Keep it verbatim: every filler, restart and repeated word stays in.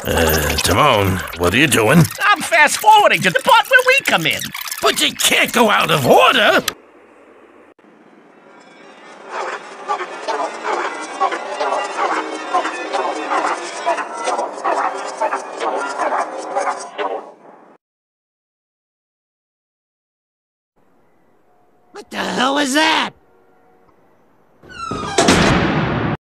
Uh, Timon, what are you doing? I'm fast-forwarding to the part where we come in. But you can't go out of order! What the hell was that?